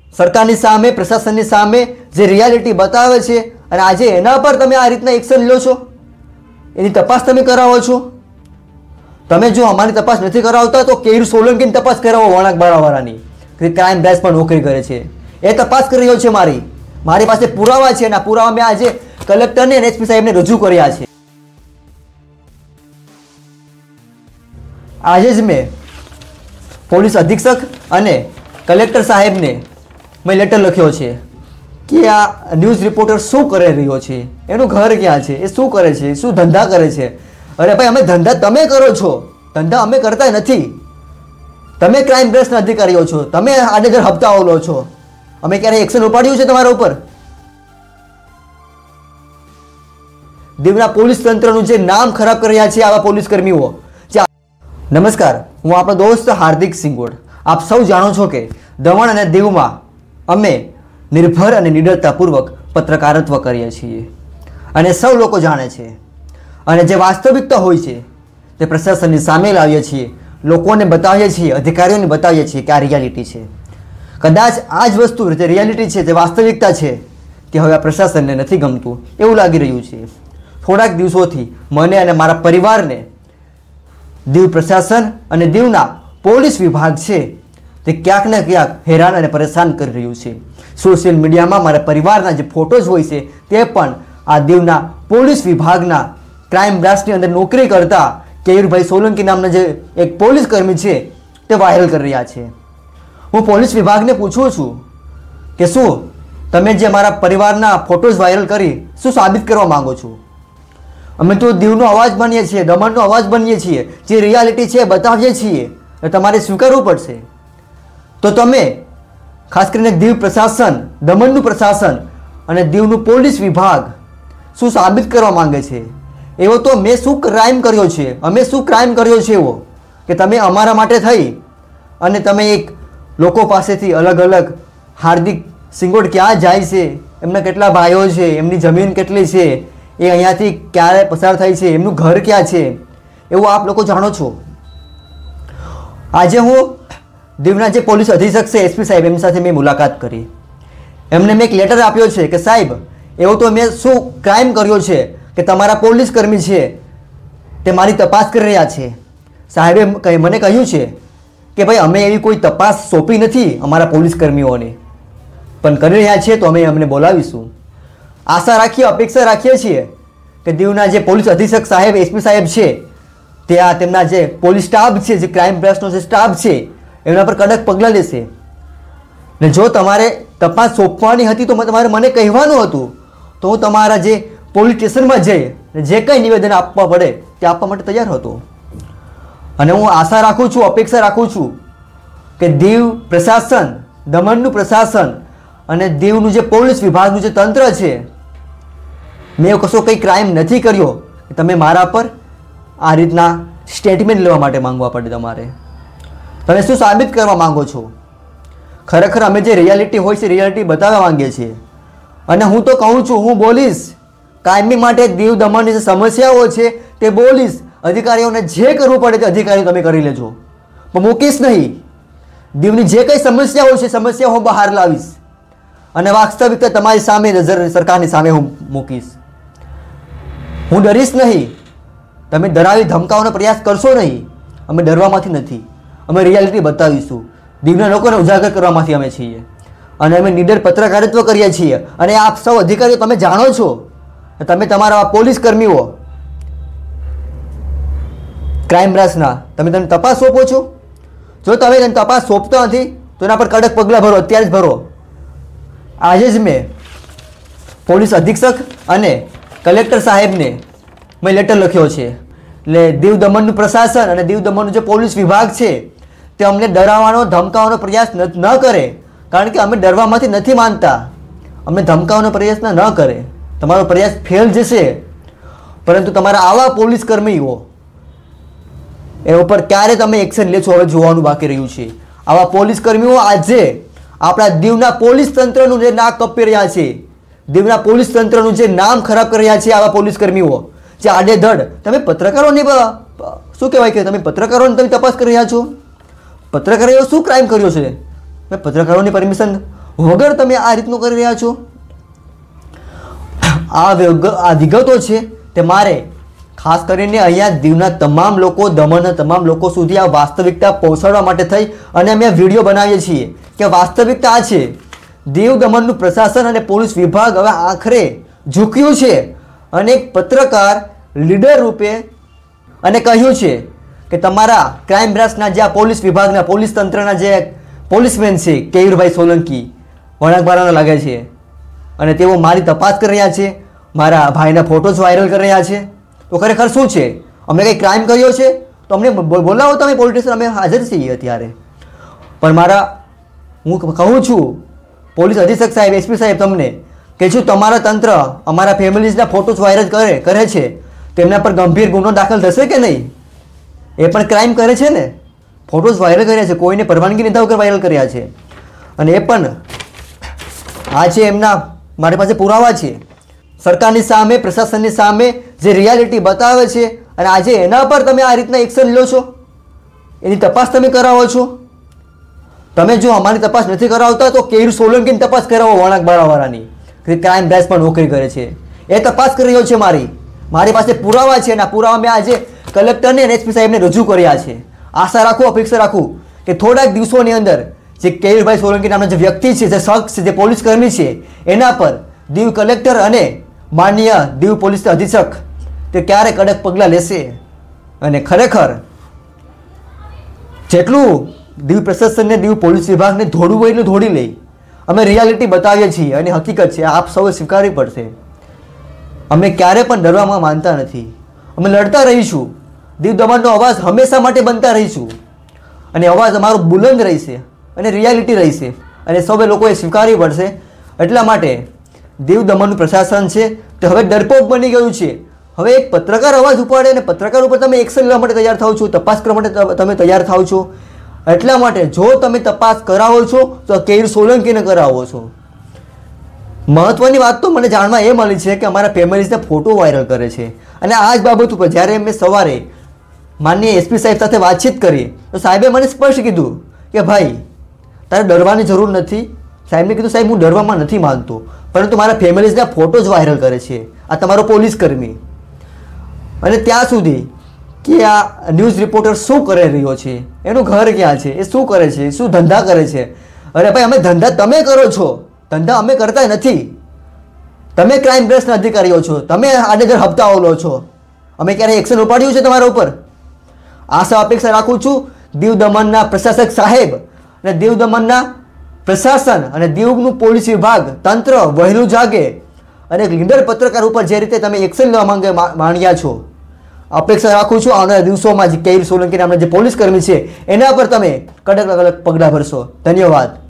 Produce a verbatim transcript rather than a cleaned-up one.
સરકારની સામે, પ્રશાસનની સામે જે રિયાલિટી બતાવે છે અને આજે એના પર તમે આ રીતના એક્શન લો છો, એની તપાસ તમે કરાવો છો. તમે જો અમારી તપાસ નથી કરાવતા તો કેયુર સોલંકીની તપાસ કરાવો, વળાંક બાળાવાળાની, ક્રાઇમ બ્રાન્ચ પર નોકરી કરે છે, એ તપાસ કરી રહ્યો છે. મારી મારી પાસે પુરાવા છે અને આ પુરાવા મેં આજે કલેક્ટરને અને એસપી સાહેબને રજૂ કર્યા છે. આજે જ મેં પોલીસ અધિક્ષક અને કલેક્ટર સાહેબને મેં લેટર લખ્યો છે કે આ ન્યૂઝ રિપોર્ટર શું કરી રહ્યો છે, એનું ઘર ક્યાં છે, એ શું કરે છે, શું ધંધા કરે છે. અરે ભાઈ, અમે ધંધા તમે કરો છો, ધંધા અમે કરતા નથી. તમે ક્રાઇમ બ્રાન્ચના અધિકારીઓ છો, તમે આડેધડ હપ્તાઓ લો છો. અમે ક્યારે એક્શન ઉપાડ્યું છે તમારા ઉપર? દીવના પોલીસ તંત્રનું જે નામ ખરાબ કરી રહ્યા છે આવા પોલીસ કર્મીઓ. નમસ્કાર, હું આપણો દોસ્ત હાર્દિક સિંગોડ. આપ સૌ જાણો છો કે દમણ અને દીવમાં અમે નિર્ભર અને નિડરતાપૂર્વક પત્રકારત્વ કરીએ છીએ અને સૌ લોકો જાણે છે. અને જે વાસ્તવિકતા હોય છે તે પ્રશાસનની સામે લાવીએ છીએ, લોકોને બતાવીએ છીએ, અધિકારીઓને બતાવીએ છીએ કે આ રિયાલિટી છે. કદાચ આ જ વસ્તુ જે રિયાલિટી છે, જે વાસ્તવિકતા છે, તે હવે આ પ્રશાસનને નથી ગમતું એવું લાગી રહ્યું છે. થોડાક દિવસોથી મને અને મારા પરિવારને દીવ પ્રશાસન અને દીવના પોલીસ વિભાગ છે તે ક્યાંક ને ક્યાંક હેરાન અને પરેશાન કરી રહ્યું છે. સોશિયલ મીડિયામાં મારા પરિવારના જે ફોટોઝ હોય છે તે પણ આ દીવના પોલીસ વિભાગના ક્રાઇમ બ્રાન્ચની અંદર નોકરી કરતા કેયુરભાઈ સોલંકી નામના જે એક પોલીસ કર્મી છે તે વાયરલ કરી રહ્યા છે. હું પોલીસ વિભાગને પૂછું છું કે શું તમે જે મારા પરિવારના ફોટોઝ વાયરલ કરી શું સાબિત કરવા માંગો છો? અમે તો દીવનો અવાજ બનીએ છીએ, દમણનો અવાજ બનીએ છીએ, જે રિયાલિટી છે બતાવીએ છીએ, તમારે સ્વીકારવું પડશે. તો તમે ખાસ કરીને દીવ પ્રશાસન, દમણનું પ્રશાસન અને દીવનું પોલીસ વિભાગ શું સાબિત કરવા માંગે છે? એવો તો મેં શું ક્રાઇમ કર્યો છે, અમે શું ક્રાઇમ કર્યો છે એવો કે તમે અમારા માટે થઈ અને તમે એક લોકો પાસેથી અલગ અલગ હાર્દિક સિંગોડ ક્યાં જાય છે, એમના કેટલા ભાઈઓ છે, એમની જમીન કેટલી છે, એ અહીંયાથી ક્યારે પસાર થાય છે, એમનું ઘર ક્યાં છે, એવું આપ લોકો જાણો છો. આજે હું દીવના જે પોલીસ અધિક્ષક છે એસપી સાહેબ, એમની સાથે મેં મુલાકાત કરી. એમને મેં એક લેટર આપ્યો છે કે સાહેબ, એવો તો મેં શું ક્રાઇમ કર્યો છે કે તમારા પોલીસ કર્મી છે તે મારી તપાસ કરી રહ્યા છે. સાહેબે મને કહ્યું છે કે ભાઈ અમે એવી કોઈ તપાસ સોંપી નથી અમારા પોલીસ કર્મીઓને, પણ કરી રહ્યા છીએ તો અમે અમને બોલાવીશું. આશા રાખીએ, અપેક્ષા રાખીએ છીએ કે દીવના જે પોલીસ અધિક્ષક સાહેબ, એસપી સાહેબ છે તે આ તેમના જે પોલીસ સ્ટાફ છે, જે ક્રાઇમ બ્રાન્ચનો જે સ્ટાફ છે એમના પર કડક પગલાં લેશે. ને જો તમારે તપાસ સોંપવાની હતી તો તમારે મને કહેવાનું હતું, તો હું તમારા જે પોલીસ સ્ટેશનમાં જઈ જે કંઈ નિવેદન આપવા પડે તે આપવા માટે તૈયાર હતો. અને હું આશા રાખું છું, અપેક્ષા રાખું છું કે દીવ પ્રશાસન, દમણનું પ્રશાસન અને દીવનું જે પોલીસ વિભાગનું જે તંત્ર છે, મેં કશો કંઈ ક્રાઇમ નથી કર્યો કે તમે મારા પર આ રીતના સ્ટેટમેન્ટ લેવા માટે માંગવા પડે. તમારે તમે શું સાબિત કરવા માંગો છો? ખરેખર અમે જે રિયાલિટી હોય છે રિયાલિટી બતાવવા માંગીએ છીએ. અને હું તો કહું છું, હું બોલીશ કાયમી માટે. દીવ દમણની જે સમસ્યાઓ છે તે બોલીશ. અધિકારીઓને જે કરવું પડે તે અધિકારીઓ તમે કરી લેજો, પણ મૂકીશ નહીં. દીવની જે કંઈ સમસ્યાઓ છે સમસ્યાઓ હું બહાર લાવીશ અને વાસ્તવિકતા તમારી સામે, નજર સરકારની સામે હું મૂકીશ. હું ડરીશ નહીં. તમે ડરાવી ધમકાવવાનો પ્રયાસ કરશો નહીં. અમે ડરવામાંથી નથી, અમે રિયાલિટી બતાવીશું. દીવના લોકોને ઉજાગર કરવામાંથી અમે છીએ અને અમે નિડર પત્રકારિત્વ કરીએ છીએ. અને આપ સૌ અધિકારીઓ તમે જાણો છો, તમે તમારા પોલીસ કર્મીઓ ક્રાઇમ બ્રાન્ચના તમે તમે તપાસ સોંપો છો. જો તમે તેને તપાસ સોંપતા નથી તો એના પર કડક પગલાં ભરો, અત્યારે જ ભરો. આજે જ મેં પોલીસ અધિક્ષક અને કલેક્ટર સાહેબને મેં લેટર લખ્યો છે. એટલે દીવ દમણનું પ્રશાસન અને દીવ દમણનું જે પોલીસ વિભાગ છે તે અમને ડરાવવાનો, ધમકાવવાનો પ્રયાસ ન કરે, કારણ કે અમે ડરવામાંથી નથી માનતા. અમને ધમકાવવાનો પ્રયાસ ન કરે. તમારો પ્રયાસ ફેલ જશે, પરંતુ તમારા આવા પોલીસ કર્મીઓ એ ઉપર ક્યારે તમે એક્શન લેશો હવે જોવાનું બાકી રહ્યું છે. આવા પોલીસ કર્મીઓ આજે આપણા દીવના પોલીસ તંત્રનું જે નાક કપી રહ્યા છે, દીવના પોલીસ તંત્રનું જે નામ ખરાબ કરી રહ્યા છે આવા પોલીસ કર્મીઓ જે આડેધડ. તમે પત્રકારોની શું કહેવાય કે તમે પત્રકારોની તમે તપાસ કરી રહ્યા છો? પત્રકારોએ શું ક્રાઇમ કર્યો છે? મેં પત્રકારોની પરમિશન વગર તમે આ રીતનું કરી રહ્યા છો? આ આ વિગતો છે તે મારે ખાસ કરીને અહીંયા દીવના તમામ લોકો, દમણના તમામ લોકો સુધી આ વાસ્તવિકતા પહોંચાડવા માટે થઈ અને અમે વિડીયો બનાવીએ છીએ કે વાસ્તવિકતા આ છે. દીવ દમણનું પ્રશાસન અને પોલીસ વિભાગ હવે આખરે ઝૂક્યું છે અને એક પત્રકાર લીડર રૂપે અને કહ્યું છે કે તમારા ક્રાઇમ બ્રાન્ચના જે આ પોલીસ વિભાગના પોલીસ તંત્રના જે પોલીસમેન છે કેયુરભાઈ સોલંકી વણાકબારાના લાગે છે અને તેઓ મારી તપાસ કરી રહ્યા છે, મારા ભાઈના ફોટોઝ વાયરલ કરી રહ્યા છે. તો ખરેખર શું છે? અમે કંઈ ક્રાઇમ કર્યો છે તો અમને બોલાવો, તમે પોલીસ સ્ટેશન, અમે હાજર છીએ અત્યારે. પણ મારા હું કહું છું પોલીસ અધિક્ષક સાહેબ, એસપી સાહેબ તમને કે જો તમારા તંત્ર અમારા ફેમિલીઝના ફોટોઝ વાયરલ કરે કરે છે તેમના પર ગંભીર ગુનો દાખલ થશે કે નહીં? એ પણ ક્રાઇમ કરે છે ને, ફોટોઝ વાયરલ કર્યા છે, કોઈને પરવાનગી લીધા વગર વાયરલ કર્યા છે. અને એ પણ આ છે એમના મારી પાસે પુરાવા છે સરકારની સામે, પ્રશાસનની સામે જે રિયાલિટી બતાવે છે. અને આજે એના પર તમે આ રીતના એક્શન લો છો, એની તપાસ તમે કરાવો છો. તમે જો અમારી તપાસ નથી કરાવતા તો કેયુર સોલંકીની તપાસ કરાવો, વણાકબારાવાળાની, કે ક્રાઇમ બ્રાન્ચમાં નોકરી કરે છે, એ તપાસ કરી રહ્યો છે. મારી મારી પાસે પુરાવા છે અને આ પુરાવા મેં આજે કલેક્ટરને અને એસપી સાહેબને રજૂ કર્યા છે. આશા રાખું, અપેક્ષા રાખું કે થોડાક દિવસોની અંદર જે કેયુરભાઈ સોલંકી નામના જે વ્યક્તિ છે, જે શખ્સ છે, જે પોલીસ કર્મી છે, એના પર દીવ કલેક્ટર અને માનનીય દીવ પોલીસ અધિક્ષક તે ક્યારે કડક પગલાં લેશે. અને ખરેખર જેટલું દીવ પ્રશાસનને, દીવ પોલીસ વિભાગને ધોડવું હોય એટલું ધોડી લે. અમે રિયાલિટી બતાવીએ છીએ અને હકીકત છે, આપ સૌએ સ્વીકારવી પડશે. અમે ક્યારે પણ ડરવામાં માનતા નથી, અમે લડતા રહીશું. દીવ દમણનો અવાજ હંમેશા માટે બનતા રહીશું અને અવાજ અમારો બુલંદ રહેશે અને રિયાલિટી રહેશે અને સૌએ લોકોએ સ્વીકારવી પડશે. એટલા માટે દીવ દમણનું પ્રશાસન છે તે હવે ડરપોક બની ગયું છે. હવે એક પત્રકાર અવાજ ઉપાડે અને પત્રકાર ઉપર તમે એક્શન લેવા માટે તૈયાર થાવ છો, તપાસ કરવા માટે તમે તૈયાર થાવ છો. એટલા માટે જો તમે તપાસ કરાવો છો તો કેયુર સોલંકીને કરાવો છો. મહત્વની વાત તો મને જાણવા એ મળી છે કે અમારા ફેમિલીઝના ફોટો વાયરલ કરે છે. અને આ જ બાબત ઉપર જ્યારે મેં સવારે માનનીય એસપી સાહેબ સાથે વાતચીત કરી તો સાહેબે મને સ્પષ્ટ કીધું કે ભાઈ તારે ડરવાની જરૂર નથી. સાહેબને કીધું સાહેબ હું ડરવામાં નથી માનતો, પરંતુ મારા ફેમિલીઝના ફોટો જ વાયરલ કરે છે આ તમારો પોલીસ કર્મી. અને ત્યાં સુધી કે આ ન્યૂઝ રિપોર્ટર શું કરી રહ્યો છે, એનું ઘર ક્યાં છે, એ શું કરે છે, શું ધંધા કરે છે. અરે ભાઈ અમે ધંધા તમે કરો છો, ધંધા અમે કરતા નથી. તમે ક્રાઇમ બ્રાન્ચના અધિકારીઓ છો, તમે આડેધડ હપ્તાઓ લો છો. અમે ક્યારે એક્શન ઉપાડ્યું છે તમારા ઉપર? આશા અપેક્ષા રાખું છું દીવ દમણના પ્રશાસક સાહેબ અને દીવ દમણના પ્રશાસન અને દીવનું પોલીસ વિભાગ તંત્ર વહેલું જાગે અને એક લીડર પત્રકાર ઉપર જે રીતે તમે એક્શન લેવા માંગે માણ્યા છો, અપેક્ષા રાખું છું આવનારા દિવસોમાં જે કેયુર સોલંકી નામના જે પોલીસ કર્મી છે એના પર તમે કડક કડક પગલાં ભરશો. ધન્યવાદ.